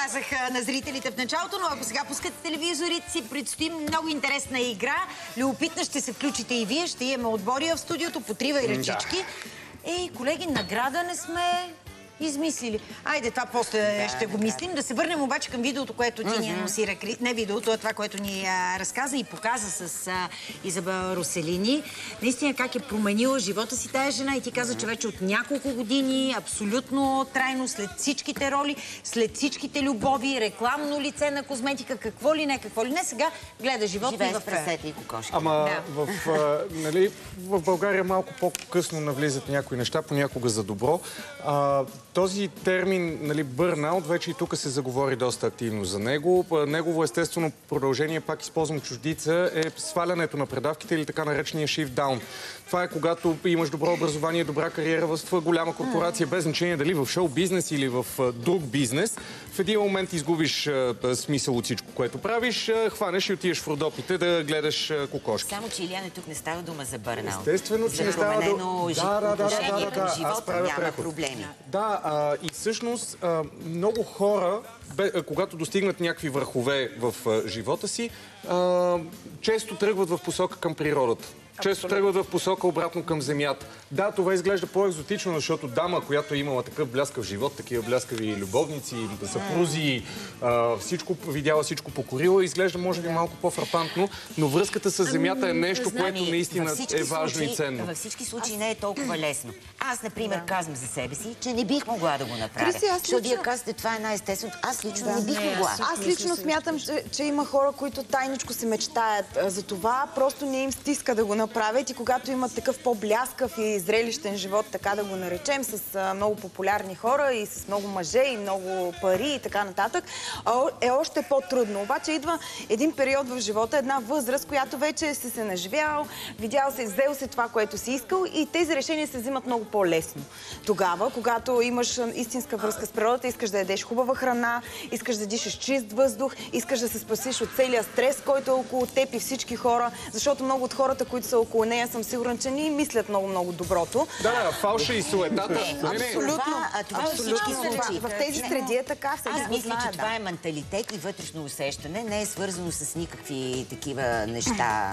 казах на зрителите в началото, но ако сега пускате телевизорите си, предстои много интересна игра. Любопитна ще се включите и вие, ще имаме отбори в студиото, потривай ръчички. Ей, колеги, награда не сме измислили. Айде, това после ще го мислим. Да се върнем обаче към видеото, което ти ни анонсира. Не видеото, а това, което ни разказа и показа с Изабела Роселини. Наистина как е променила живота си тая жена и ти каза, че вече от няколко години, абсолютно трайно, след всичките роли, след всичките любови, рекламно лице на козметика, какво ли не, сега гледа живота и в прасета и кокошки. Ама в България малко по-късно навлизат някои неща, понякога за добро. Този термин, бърнаут, вече и тук се заговори доста активно за него. Негово естествено продължение, пак използвам чуждица, е свалянето на предавките или така наречения shift down. Това е когато имаш добро образование, добра кариера в голяма корпорация, без значение дали в шоу-бизнес или в друг бизнес. В един момент изгубиш смисъл от всичко, което правиш, хванеш и отидеш в Родопите да гледаш кокошки. Само, че Илияне, тук не става дума за бърнаут. Естествено, че не става дума отношение към живота, няма проблеми. Да, и всъщност много хора, когато достигнат някакви върхове в живота си, често тръгват в посока към природата. Често тръгват в посока обратно към земята. Да, това изглежда по-екзотично, защото дама, която е имала такъв бляскав живот, такива бляскави любовници, съпрузи, видяла всичко покорила, изглежда може би малко по-фрапантно, но връзката с земята е нещо, което наистина е важно и ценно. Във всички случаи не е толкова лесно. Аз, например, казвам за себе си, че не бих могла да го направя. Защото вие казвате, това е най-естественото. Аз лично не бих могла. Аз лично смятам, че има хора, които тайничко се мечтаят за това, просто не им стиска да го направят и когато имат такъв по-бляскав и зрелищен живот, така да го наречем, с много популярни хора и с много мъже и много пари и така нататък, е още по-трудно. Обаче идва един период в живота, една възраст, която вече си се наживял, видял се, взел се това, което си искал и тези решения се взимат много по-лесно. Тогава, когато имаш истинска връзка с природата, искаш да ядеш хубава храна, искаш да дишаш чист въздух, искаш да се спасиш от целия стрес, който е около теб и всички хора, защото много от хората, които са около нея, съм сигурна, че ни мислят много доброто. Да, фалша и суетата. Абсолютно. Това във всички случаи. В тези среди е така. Аз мисля, че това е менталитет и вътрешно усещане. Не е свързано с никакви такива неща.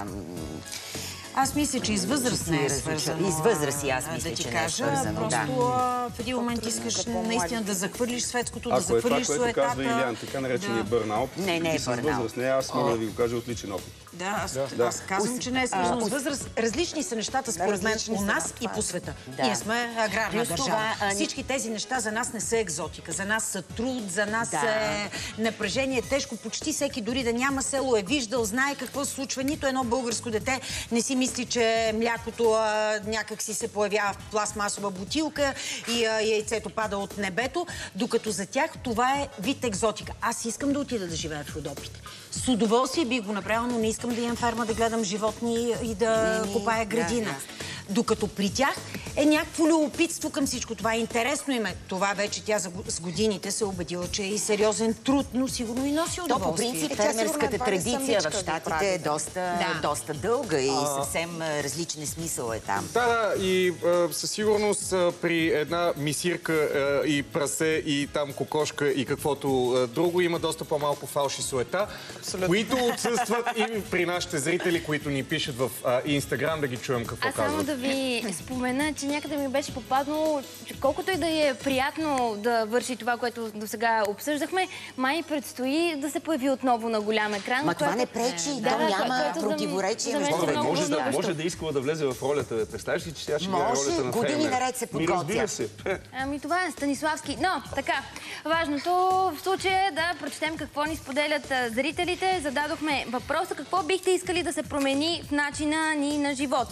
Аз мисля, че из възраст не е свързано. Из възраст и аз мисля, че не е свързано. Просто в един момент искаш наистина да захвърлиш светското, да захвърлиш суетата. Ако е това, което казва Илиян, така наречения бърнаут, не е бърнаут. Не, аз мога да ви го кажа от личен опит. Да, аз казвам, че не е свързано с възраст. Различни са нещата, според мен, у нас и по света. Ние сме аграрна държава. Всички тези неща за нас не са екзотика. За нас са труд, за нас е напрежение, тежко. Почти всеки, дори да няма село, е виждал, знае какво се случва. Нито едно българско дете не си мисли, че млякото някак си се появява в пластмасова бутилка и яйцето пада от небето, докато за тях това е вид екзотика. Аз искам да отида да живея в Родопите. С удоволствие бих го направила, но не искам да имам ферма, да гледам животни и да копая градина. Докато при тях е някакво любопитство към всичко това. Интересно им е. Това вече тя с годините се убедила, че е и сериозен труд, но сигурно и носи удоволствие. То по принцип фермерската традиция в Щатите е доста дълга и съвсем различен е смисъл е там. Да, и със сигурност при една мисирка и прасе и там кокошка и каквото друго има доста по-малко фалши суета, които отсъстват и при нашите зрители, които ни пишат в Инстаграм, да ги чуем какво казват. Да ви спомена, че някъде ми беше попаднало, че колкото и да е приятно да върши това, което до сега обсъждахме, май предстои да се появи отново на голям екран. Ма това не пречи, то няма противоречие. Може да искала да влезе в ролята. Представиш ли, че тя ще играе ролята на фермер? Години наред се подготвя. Разбира се. Ами това е Станиславски. Но, така, важното в случая е да прочетем какво ни споделят зрителите. Зададохме въпроса какво бихте искали да се промени в начина ни на живот.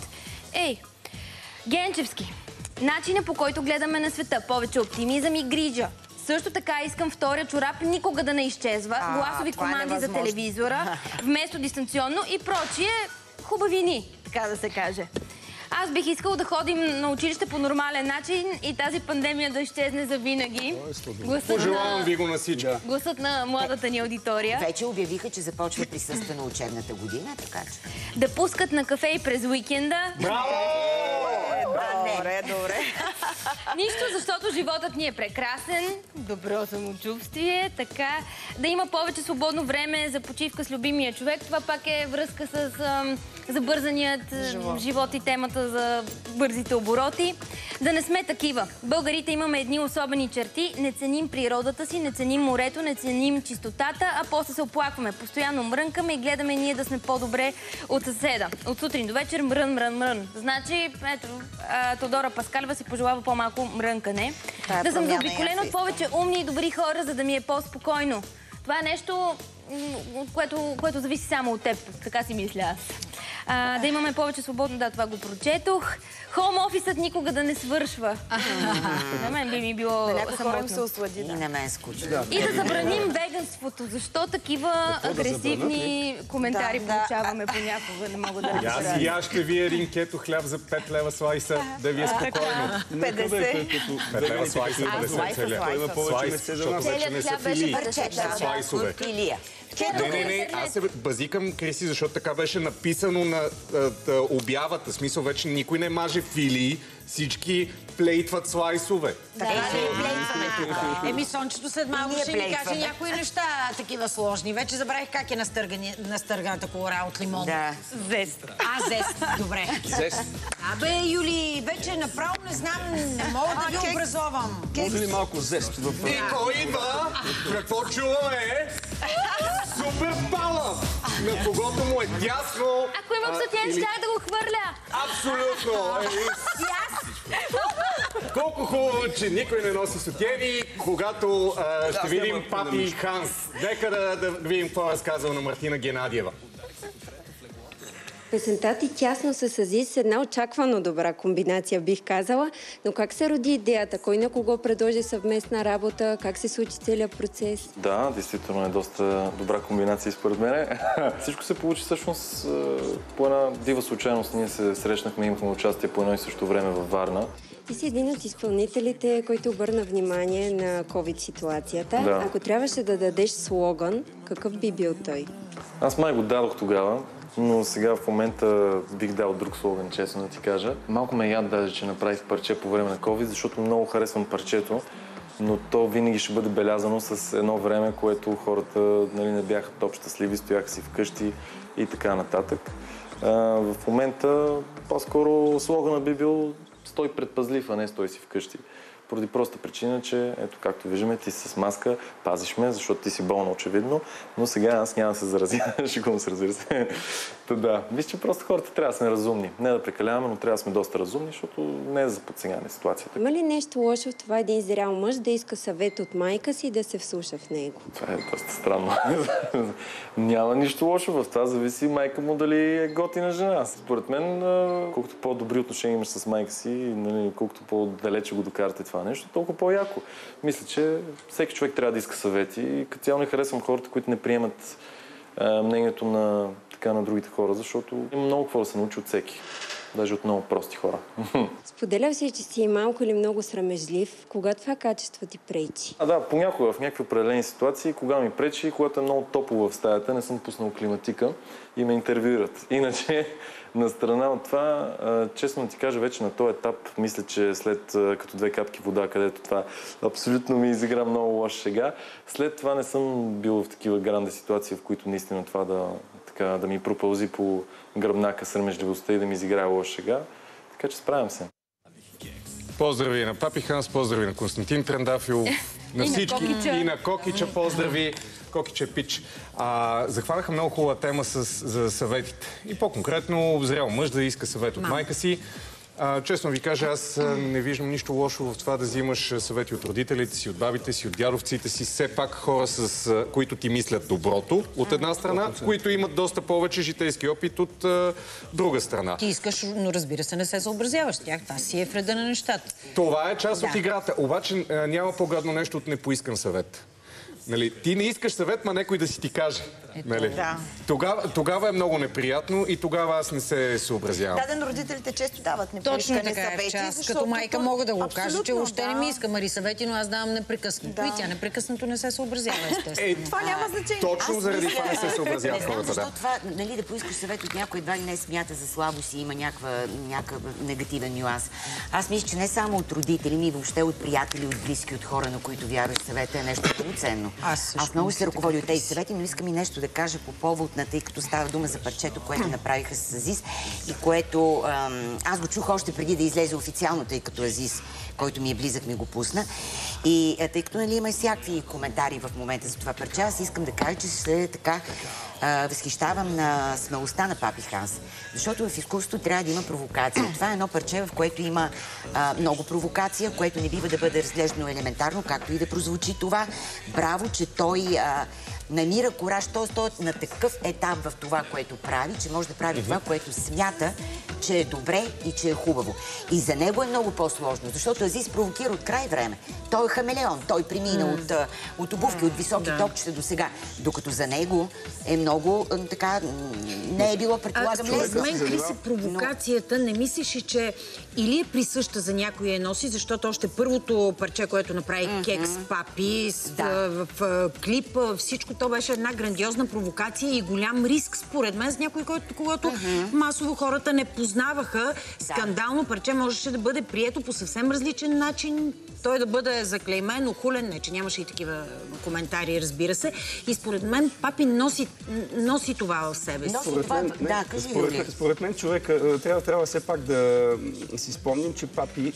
Генчевски. Начина, по който гледаме на света. Повече оптимизъм и грижа. Също така искам втория чорап никога да не изчезва. Гласови команди за телевизора, вместо дистанционно и прочие хубавини, така да се каже. Аз бих искал да ходим на училище по нормален начин и тази пандемия да изчезне завинаги. Пожелавам ви го на всички. Гласът на младата ни аудитория. Вече обявиха, че започва присъствена учебната година, така че... Да пускат на кафе и през уикенда. Браво! Добре. Нищо, защото животът ни е прекрасен, добро самочувствие, така да има повече свободно време за почивка с любимия човек. Това пак е връзка с забързаният живот и темата за бързите обороти. Да не сме такива. Българите имаме едни особени черти. Не ценим природата си, не ценим морето, не ценим чистотата, а после се оплакваме. Постоянно мрънкаме и гледаме ние да сме по-добре от съседа. От сутрин до вечер мрън. Значи, ето, Теодора Паскалева си пожелава по-малко мрънкане. Да съм заобиколена от повече умни и добри хора, за да ми е по-спокойно. Това е нещо, което зависи само от теб. Така си мисля аз. Да имаме повече свободно, да, това го прочетох. Хоум офисът никога да не свършва. На мен би ми било самотно. И на мен скучно. И да забраним веганството. Защо такива агресивни коментари получаваме понякога? Не мога да разбера. И аз ще ви един кето хляб за 5 лева слайса, да ви е спокойно. 50. 5 лева слайса, 50 целия. Има повече месец за нас. Вече не са филии. Слайсове. Не, аз се базикам, Криси, защото така беше написано на обявата. Смисъл, вече никой не маже филии, всички плейтват слайсове. Еми, Сончето след малко ще ни каже някои неща такива сложни. Вече забравих как е настърганата колора от лимон. Да. Зест. Зест. Добре. Зест. Абе, Юли, вече направо не знам, не мога да ви образовам. Може ли малко зест? Нико идва! Какво чуваме? Супер пала! На когото му е тясно... Ако имам сутиен, щях да го хвърля. Абсолютно! Колко хубаво, че никой не носи сутиени, когато ще видим Папи Ханс. Нека да видим какво е разказал на Мартина Геннадиева. Песента ти тясно се съзи с една очаквано добра комбинация, бих казала. Но как се роди идеята? Кой на кого предложи съвместна работа? Как се случи целият процес? Да, действително е доста добра комбинация според мен. Всичко се получи всъщност по една дива случайност. Ние се срещнахме, имахме участие по едно и също време във Варна. Ти си един от изпълнителите, който обърна внимание на COVID ситуацията. Да. Ако трябваше да дадеш слоган, какъв би бил той? Аз май го дадох тогава. Но сега в момента бих дал друг слоган, честно да ти кажа. Малко ме яд даже, че направих парче по време на COVID, защото много харесвам парчето, но то винаги ще бъде белязано с едно време, което хората не бяха топ щастливи, стояха си вкъщи и така нататък. В момента по-скоро слоганът би бил "Стой предпазлив, а не стой си вкъщи". Поради проста причина, че, ето както виждаме, ти си с маска, пазиш ме, защото ти си болна очевидно, но сега аз няма да се заразя, шегувам се, разбира се. Да, виж, че просто хората трябва да сме разумни. Не да прекаляваме, но трябва да сме доста разумни, защото не е за подсегане ситуацията. Има ли нещо лошо в това един зрял мъж да иска съвет от майка си и да се вслуша в него? Това е доста странно. Няма нищо лошо в това, зависи майка му дали е готина жена. Според мен, колкото по-добри отношения имаш с майка си, колкото по-далече го докарате това нещо, толкова по-яко. Мисля, че всеки човек трябва да иска съвети и като цяло не харесвам хората, които не приемат мнението на другите хора, защото има много какво да се научи от всеки. Даже от много прости хора. Споделял си, че си малко или много срамежлив. Кога това качество ти пречи? Да, понякога в някакви определени ситуации, кога ми пречи, когато е много топло в стаята, не съм пуснал климатика и ме интервюират. Иначе, на страна от това, честно ти кажа, вече на този етап, мисля, че след като 2 капки вода, където това абсолютно ми изигра много лоша шега, след това не съм бил в такива гранди ситуации, в които наистина това да ми пропълзи по гръбнака срамежливостта и да ми изиграе лоша шега. Така че справям се. Поздрави на Папи Ханс, поздрави на Константин Трендафил, на всички и на Кокича, поздрави. Кокича пич. Захванаха много хубава тема за съветите. И по-конкретно, зрял мъж да иска съвет от майка си. Честно ви кажа, аз не виждам нищо лошо в това да взимаш съвети от родителите си, от бабите си, от дядовците си. Все пак хора, с които ти мислят доброто, от една страна, които имат доста повече житейски опит от друга страна. Ти искаш, но разбира се, не се съобразяваш с тях. Това си е вреда на нещата. Това е част от играта. Обаче няма по-гадно нещо от непоискан съвет. Нали? Ти не искаш съвет, ма някой да си ти каже. Нали? Да. Тогава е много неприятно и тогава аз не се съобразявам. Да, но родителите често дават Точно непрекъснати така съвети. аз като майка мога да го кажа, че въобще да. не ми иска Мари съвети, но аз давам непрекъснато. И тя непрекъснато не се съобразява, естествено. Това няма значение. Точно заради това не се съобразяват хората. Защо това, нали, да поискаш съвет от някой, едва ли не смята за слабост и има някакъв негативен нюанс. Аз мисля, че не само от родители ми, въобще от приятели, от близки, от хора, на които вярваш, съвета е нещо много ценно. Аз много се ръководя от тези съвети, но искам и нещо да кажа по повод на, тъй като става дума за парчето, което направиха с Азис и което аз го чух още преди да излезе официално, тъй като Азис, който ми е близък, ми го пусна. И тъй като нали, има всякакви коментари в момента за това парче, аз искам да кажа, че се така възхищавам на смелостта на Папи Ханс. Защото в изкуството трябва да има провокация. Това е едно парче, в което има много провокация, което не бива да бъде разглеждано елементарно, както и да прозвучи това. Браво, че той намира кураж, т.е. на такъв етап в това, което прави, че може да прави това, което смята, че е добре и че е хубаво. И за него е много по-сложно, защото Азис провокира от край време. Той е хамелеон, той премина от обувки, от високи токчета до сега, докато за него е много така, не е било, предполагам, лесно. Според мен, Криси, провокацията не мислиш, че или е присъща за някой я носи, защото още първото парче, което направи Кекс Папи в клип, всичко то беше една грандиозна провокация и голям риск, според мен, с някой, когато масово хората не познаваха. Скандално парче можеше да бъде прието по съвсем различен начин, той да бъде заклеймен, охулен, не, че нямаше и такива коментари, разбира се. И според мен Папи носи това в себе си. Според мен човек трябва все пак да си спомним, че Папи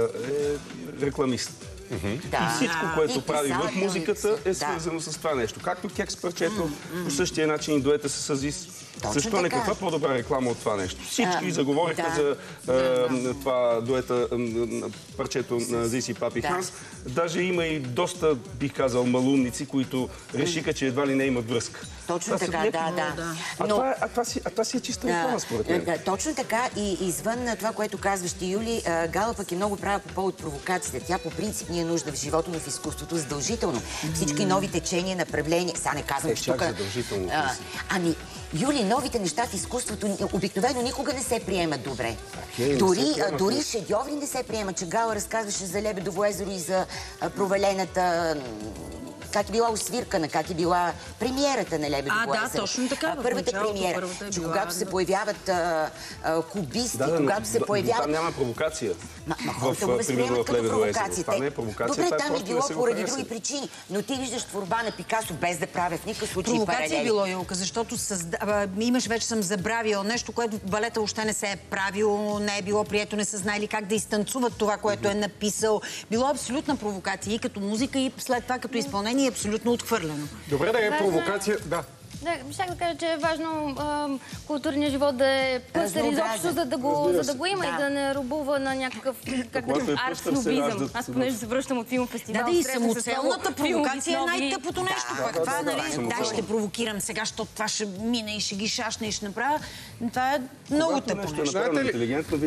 е рекламист. И всичко, което прави в музиката, е свързано с това нещо. Както Кекс парчето, по същия начин и дуета с Азис. Защо не каква по-добра реклама от това нещо? Всички заговориха за това дуета, парчето на Азис и Папи Ханс. Даже има и доста, бих казал, малумници, които решиха, че едва ли не имат връзка. Точно така, да. А това си е чиста реклама, според мен. Точно така и извън това, което казваш ти, Юли, Гала пък е много права по повод провокацията. Тя по принцип ни е нужда в живота, но в изкуството задължително. Всички нови течения, направления, сега не казвам, че тук... Ами, Юли, новите неща в изкуството обикновено никога не се приемат добре. Дори шедьоври не се приемат, че Гала разказваше за Лебедово езеро и за провалената... как е била освиркана, как е била премиерата на Лебедово езеро. Да, точно така. Първата премиера, че когато се появяват кубисти, когато се появяват... Там няма провокация. Хората го възприемат като провокация. Това не е провокация, добре, там е било поради други причини, но ти виждаш творба на Пикасо без да правя в никакъв случай паралели. Провокация е било, Юлка, защото имаш, вече съм забравил нещо, което в балета още не се е правило, не е било прието, не са знаели как да изтанцуват това, което е написал. Било абсолютна провокация и като музика, и след това като изпълнение е абсолютно отхвърлено. Добре да е провокация, да. Да, щях да кажа, че е важно културният живот да е пъстър изобщо, за да го има и да не робува на някакъв арт-снобизъм. Аз понеже се връщам от филмфестивал. Да, и самоцелната провокация е най-тъпото нещо. Това, нали, да, ще провокирам сега, защото това ще мине и ще ги шашне и ще направя. Това е много тъпо нещо. Нещо е направено интелигентно,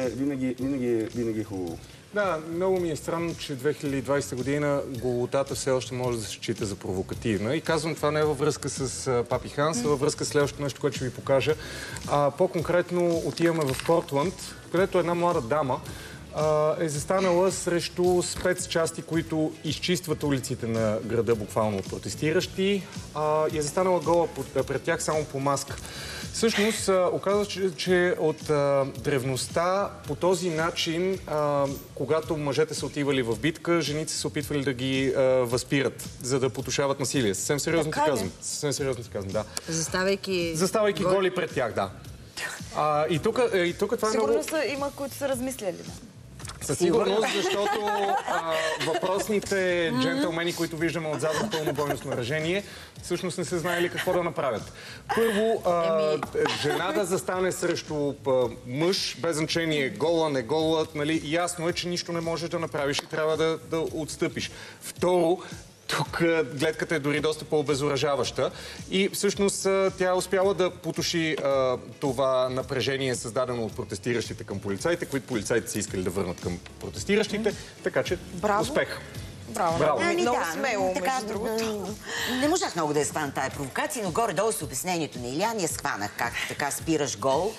винаги е хубаво. Да, много ми е странно, че 2020 година голотата все още може да се счита за провокативна. И казвам това не във връзка с Папи Ханс, а във връзка с следващото нещо, което ще ви покажа. По-конкретно отиваме в Портланд, където една млада дама е застанала срещу спецчасти, които изчистват улиците на града буквално от протестиращи. И е застанала гола пред тях само по маска. Всъщност, оказва, че от древността по този начин, когато мъжете са отивали в битка, жените се опитвали да ги възпират, за да потушават насилие. Съвсем сериозно ти казвам. Съвсем сериозно ти казвам, да. Заставайки голи пред тях, да. И тук това е много... Сигурно има, които са размисляли, да. Със сигурност, защото въпросните джентълмени, които виждаме отзад в пълно бойно снаряжение, всъщност не са знаели какво да направят. Първо, жена да застане срещу мъж, без значение гола, не гола, нали, ясно е, че нищо не можеш да направиш и трябва да отстъпиш. Второ, тук гледката е дори доста по-обезоръжаваща и всъщност тя успяла да потуши това напрежение, създадено от протестиращите към полицаите, които полицаите са искали да върнат към протестиращите, така че успех. Браво. Много смело, между другото. Не можах много да я схвана тая провокация, но горе-долу с обяснението на Илян я схванах как така спираш гол.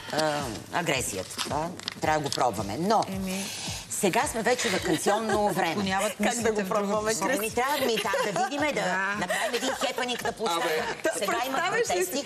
Агресията. Трябва да го пробваме. Но сега сме вече ваканционно време. Как да го пробваме? Трябва да видим, да направим един хепанинг на площада. Сега има протести.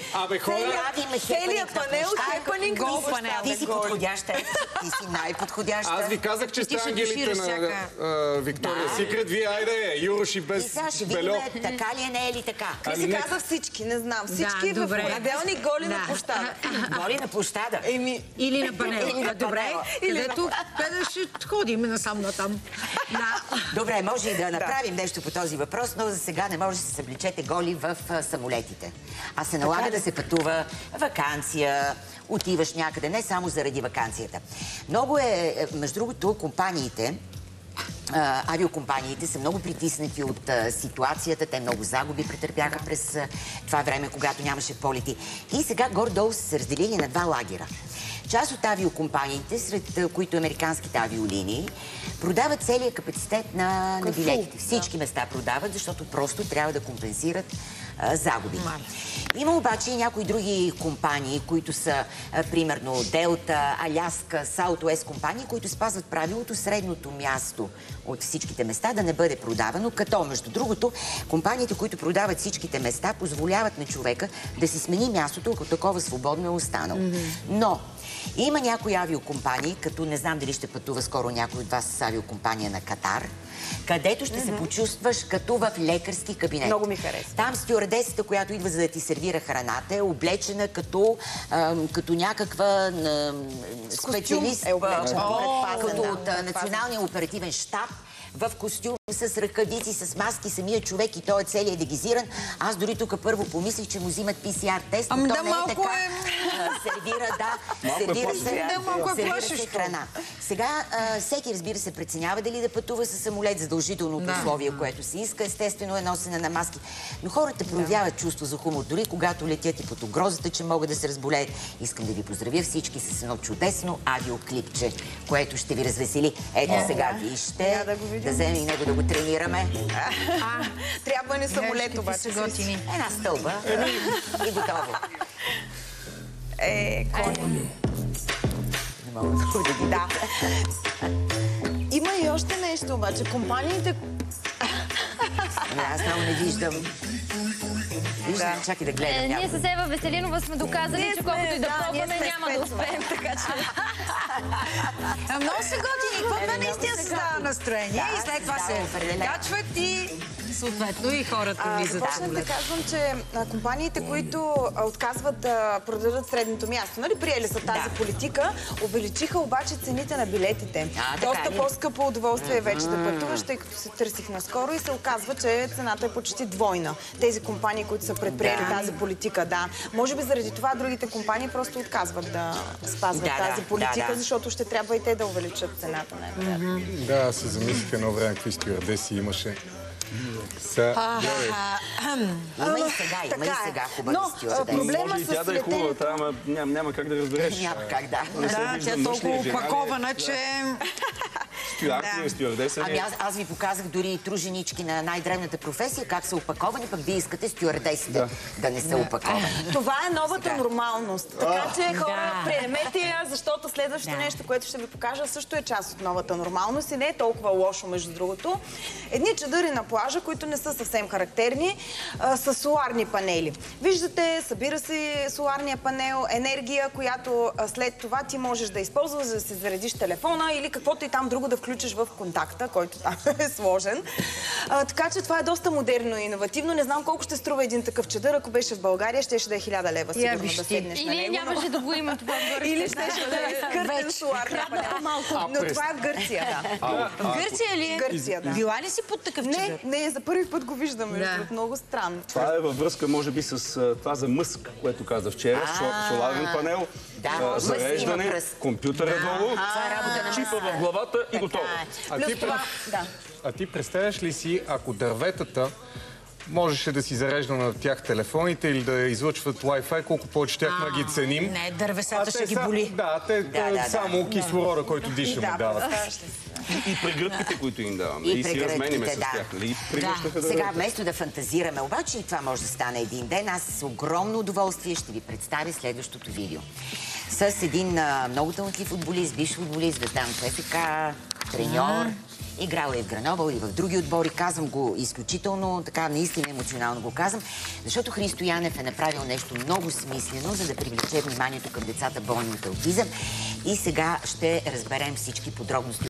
Целият панел, хепанинг на площада. Ти си подходяща. Ти си най-подходяща. Аз ви казах, че сте ангелите на Виктория Сикрет. Вие, айде, Юрош и без И сега ще видим така ли е, не е ли така. Криси каза всички, не знам. Всички в понеделник голи на площада. Голи на площада. Или на панела. Добре. Където ще ходим насам-натам. Добре, може и да направим нещо по този въпрос, но за сега не може да се събличете голи в самолетите. А се налага да се пътува ваканция, отиваш някъде, не само заради ваканцията. Много е, между другото, компаниите, авиокомпаниите са много притиснати от ситуацията. Те много загуби претърпяха през това време, когато нямаше полети. И сега горе-долу са се разделили на два лагера. Част от авиокомпаниите, сред които американските авиолинии, продават целия капацитет на билетите. Всички места продават, защото просто трябва да компенсират загуби. Има обаче и някои други компании, които са, примерно, Делта, Аляска, Southwest компании, които спазват правилото средното място от всичките места да не бъде продавано, като, между другото, компаниите, които продават всичките места, позволяват на човека да си смени мястото, ако такова свободно е останало. Но има някои авиокомпании, като не знам дали ще пътува скоро някой от вас с авиокомпания на Катар, където ще се почувстваш като в лекарски кабинет. Много ми харесва. Там стюардесата, която идва за да ти сервира храната, е облечена като някаква специалист, като от Националния оперативен щаб, в костюм, с ръкавици, с маски, самия човек и той е целият дегизиран. Аз дори тук първо помислих, че му взимат PCR тест, но то не е така. Сервира се храна. Сега всеки, разбира се, преценява дали да пътува със самолет, задължителното условие, което се иска. Естествено е носене на маски. Но хората проявяват чувство за хумор, дори когато летят и под угрозата, че могат да се разболеят. Искам да ви поздравя всички с едно чудесно авиоклипче, което ще ви развесели. Ето сега вижте. Да вземем и него да го тренираме. Трябва ни самолет обаче. Една стълба и готово. Коня. Не мога да ги да. Има и още нещо обаче. Компаниите... Аз много не виждам. Виждам, чакай да гледам. Ние с Ева Веселинова сме доказали, че колкото и да пробваме, няма да успеем, така че... Много са готини. Какво наистина се става настроение и след това се качват и съответно и хората влизат. Започнах да казвам, че компаниите, които отказват да продадат средното място, нали, приели са тази политика, увеличиха обаче цените на билетите. Доста по-скъпо удоволствие вече да пътуваш, тъй като се търсих наскоро и се оказва, че цената е почти двойна. Тези компании, които са предприели тази политика, да. Може би заради това другите компании просто отказват да спазват тази политика, защото ще трябва и те да увеличат цената на Да, се замислих едно време, какви стюардеси имаше. Има и сега хубави стюардеси. Проблема с тя да е хубавата, ама няма как да разбереш. Няма как, да. Тя е толкова опакована, че... Ами аз ви показах дори и труженички на най-древната професия, как са опаковани, пък вие искате стюардесите да не са опаковани. Това е новата нормалност. Така че хора, приемете я, защото следващото нещо, което ще ви покажа, също е част от новата нормалност и не е толкова лошо, между другото. Едни чадъри на плажа, които не са съвсем характерни, с соларни панели. Виждате, събира се соларния панел, енергия, която след това ти можеш да използваш, за да се заредиш телефона или каквото и там друго да включиш в контакта, който там е сложен. Така че това е доста модерно и иновативно. Не знам колко ще струва един такъв чадър. Ако беше в България, щеше да е 1000 лева сигурно да седнеш на него. Или нямаше да го има това отгоре. Или щеше да е скъртен соларния панел. Но това е в Гърция. В Гърция ли е? Гърция, да. Била ли си под такъв чадър? Не, за първи път го виждам. Много странно. Това е във връзка, може би, с това за Мъск, което каза вчера. Соларен панел, зареждане, компютъра долу, чипа в главата и готово. А ти представяш ли си, ако дърветата можеше да си зарежда на тях телефоните или да излъчват Wi-Fi, колко повече тях ги ценим? Не, дървесата ще ги боли. Да, те само кислорода, който дишаме, дават. И прегръдките, които им даваме. И си разменяме с тях. Сега, вместо да фантазираме, обаче и това може да стане един ден, аз с огромно удоволствие ще ви представя следващото видео. С един много талантлив футболист, бивш футболист, Звездан ФСК, треньор. Играл е в Грановъл и в други отбори. Казвам го изключително, така наистина емоционално го казвам, защото Христо Янев е направил нещо много смислено, за да привлече вниманието към децата болни от аутизъм. И сега ще разберем всички подробности.